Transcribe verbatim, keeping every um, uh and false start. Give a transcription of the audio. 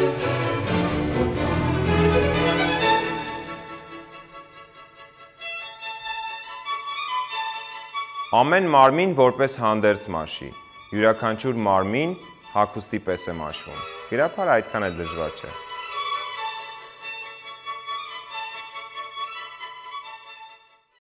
Ամեն մարմին որպես հանդերձ մաշի, յուրաքանչյուր մարմին հագուստի պես է մաշվում, իրապես այդքան էլ դժվար չէ։